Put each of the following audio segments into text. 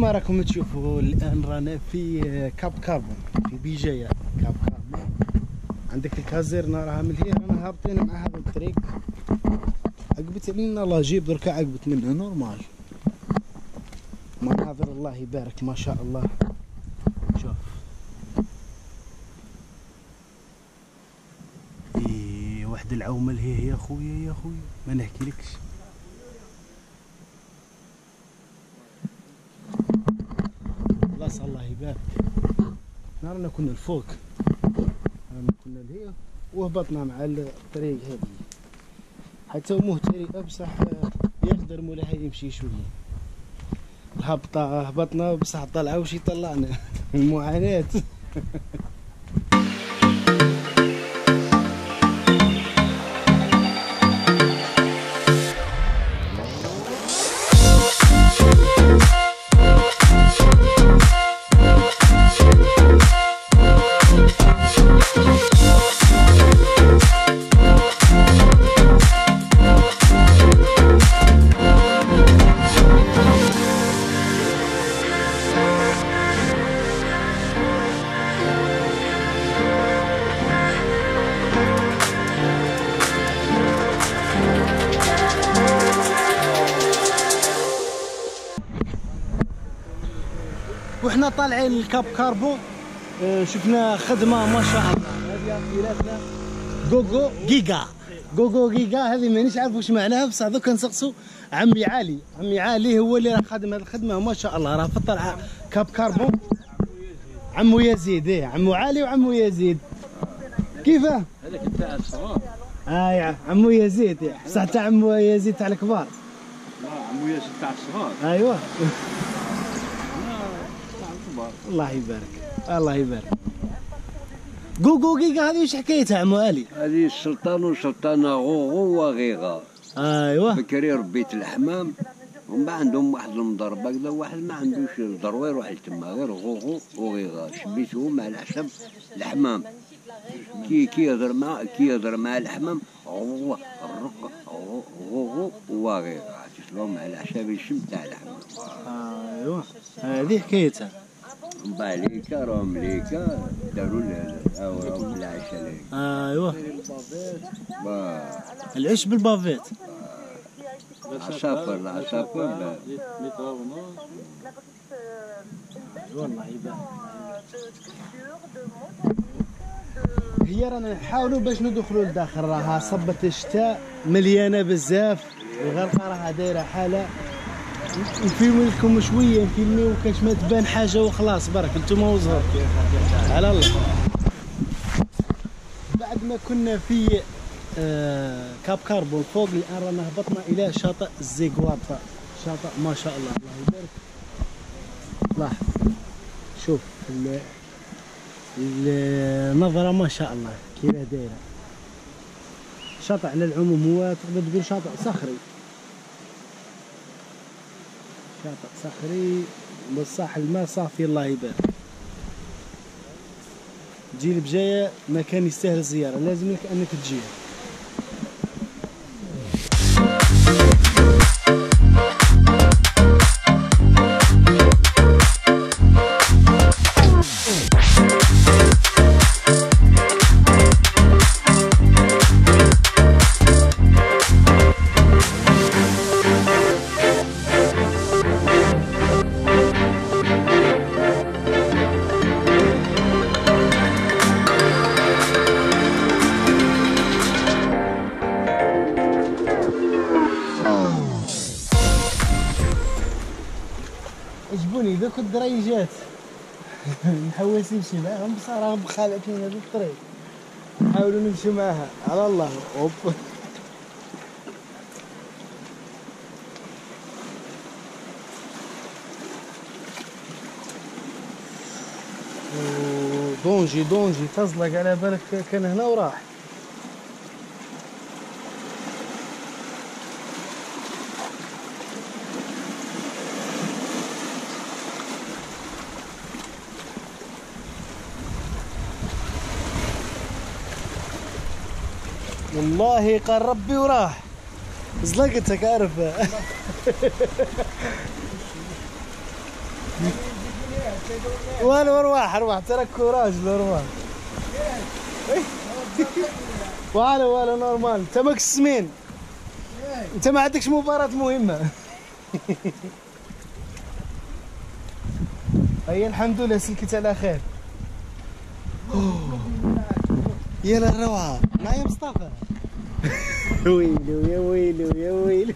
كما راكم تشوفوا الان رانا في كاب كاربون في بجاية كاب كاربون. عندك الكازيرنا راها من هي، رانا هابطين مع هذا الطريق. عقبت علينا لاجيب دركا عقبت منها نورمال. مناظر الله يبارك ما شاء الله. شوف واحد العومه لهي يا خويا يا خويا ما نحكيلكش. بلاصه الله يبارك. رانا كنا الفوق، رانا كنا لهي وهبطنا مع الطريق هذه حتى مهترئ بصح يقدر مولاها يمشي شويه. الهبطه هبطنا بصح طلعوا وشي طلعنا المعاناه. وحنا طالعين الكاب كاربون شفنا خدمه ما شاء الله. هذه عائلاتنا جوجو جيجا. جوجو جيجا هذه مانيش عارف واش معناها، بصح دوك نسقسو عمي علي. عمي علي هو اللي راه خادم هذه الخدمه ما شاء الله، راه فطر كاب كاربون. عمو يزيد عمو علي وعمو يزيد كيفاه؟ هذاك تاع الصغار. عمو يزيد بصح تاع عمو يزيد تاع الكبار. لا عمو يزيد تاع الصغار. ايوه الله يبارك الله يبارك. جوجو جيجا هذه وش حكايتها عمو علي؟ هذه السلطان وسلطانة غوغو وغيغا. ايوه بكري ربيت الحمام ومن بعد عندهم واحد المضرب هكذا، واحد ما عندوش الضروير يروح تما غير غوغو وغيغا. شبيتهم على حسب الحمام كي يهضر مع الحمام غوغو وغيغا تسلم على حسب الشم تاع الحمام. ايوه هذه حكايتها. ماليكا رومليكا داروا راهم العشاء. ايوه العيش بالبافيت. عصافر العصافر والله يبارك. هي رانا نحاولوا باش ندخلوا لداخل، راها صبة الشتاء مليانه بزاف، الغرقه راها دايره حاله. نفيلم لكم شويه نفيلميو كاش ما تبان حاجه وخلاص برك انتم وزهر على الله. بعد ما كنا في كاب كاربون فوق، الان رانا هبطنا الى شاطئ الزيغواطا. شاطئ ما شاء الله الله يبارك. لاحظ شوف النظره ما شاء الله كيف دايره. شاطئ على العموم هو تقدر تقول شاطئ صخري، شاطئ صخري بصح الماء صافي الله يبارك. تجي البجاية مكان يستاهل الزيارة، لازم لك انك تجي. عجبوني ذوك الدريجات. نحوس نمشي معاهم بصح راهم خالعين هذا الطريق، نحاولوا نمشي معاها على الله. اوب دونجي تزلق على بالك كان هنا وراح. والله قال ربي وراح زلقتك عارفه. والو ارواح ترى كوراج الارواح. والو نورمال. انت ماك السمين، انت ما عندكش مباراة مهمة. هيا الحمد لله سلكت على خير. يا للروعة معايا مصطفى. ويلو يا ويلو يا ويلو.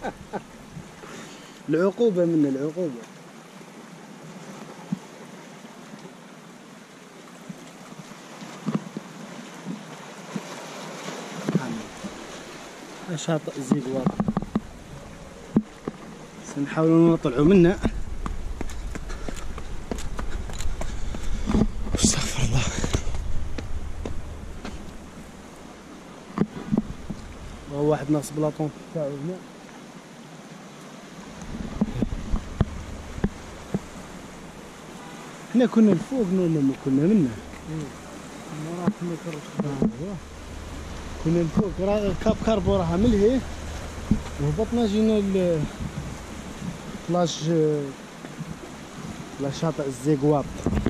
العقوبة منا العقوبة. شاطئ زيغوار سنحاولوا نطلعوا منه. استغفر الله. وهو واحد ناصب لاطون تاعو هنا. حنا كنا الفوق نورمالمون كنا منه. كنا الفوق كاب كاربو راها ملهي وهبطنا جينا بلاش شاطئ الزيغواب.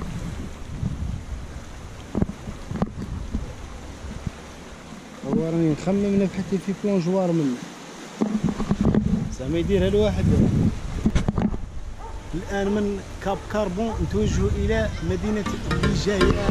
هو راني نخمم نبحث في بلون جوار منه زعما يديرها الواحد. الان من كاب كاربون نتوجه الى مدينة بيجاية.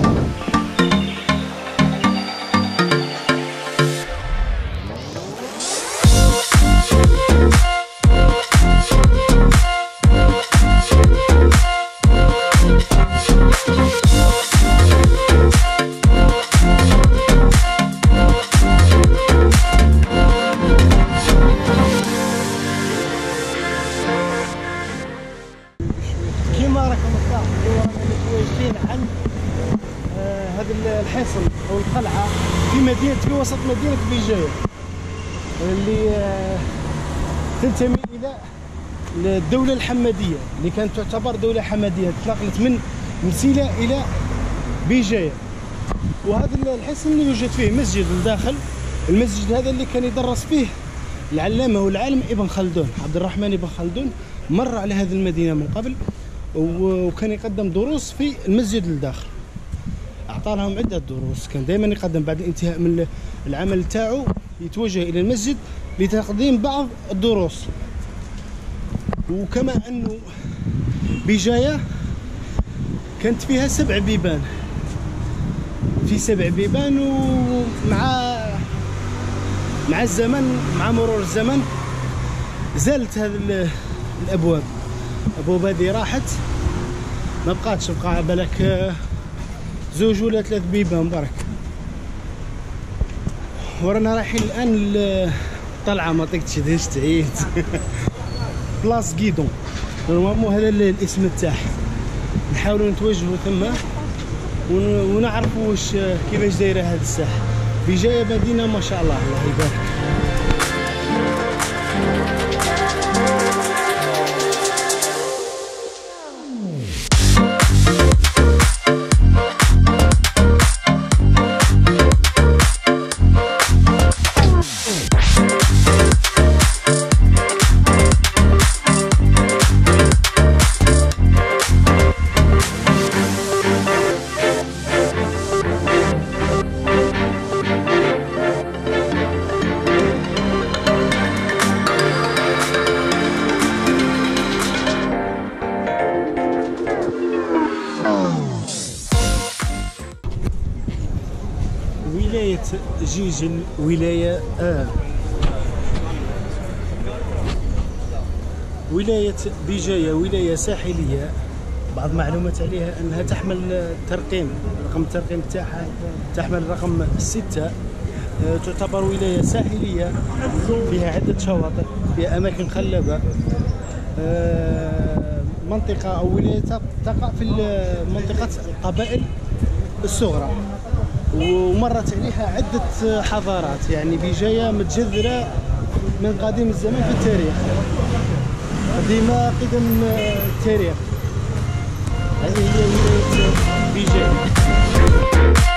الحصن او القلعه في وسط مدينه بيجاية اللي تنتمي الى الدوله الحماديه اللي كانت تعتبر دوله حماديه تنقلت من مسيله الى بيجاية. وهذا الحصن اللي يوجد فيه مسجد لداخل. المسجد هذا اللي كان يدرس فيه العلامه والعالم ابن خلدون، عبد الرحمن ابن خلدون مر على هذه المدينه من قبل وكان يقدم دروس في المسجد لداخل. أعطى لهم عدة دروس، كان دائما يقدم بعد الانتهاء من العمل تاعو يتوجه إلى المسجد لتقديم بعض الدروس. وكما أنه بيجاية كانت فيها 7 بيبان، في 7 بيبان، ومع الزمن مع مرور الزمن زالت هذه الأبواب هذه راحت، ما بقاتش، بقى بالك 2 ولا 3 بيبان برك. ورانا رايحين الان طلعه ما طيقتش دهش تعيد. بلاص كيدون نورمالمون هذا الاسم تاعها. نحاولوا نتوجهوا ثم ونعرفوا واش كيفاش دايره هذه الساحه. بيجاية مدينه ما شاء الله الله يبارك. ولاية جيجل ولاية ولاية بيجاية ولاية ساحلية. بعض المعلومات عليها أنها تحمل رقم الترقيم تاعها تحمل رقم 6. تعتبر ولاية ساحلية فيها عدة شواطئ، فيها أماكن خلابة. منطقة أو ولاية تقع في منطقة القبائل الصغرى، ومرت عليها عدة حضارات. يعني بيجاية متجذرة من قديم الزمان في التاريخ، قديمة قدم التاريخ. هذه هي ولاية بيجاية.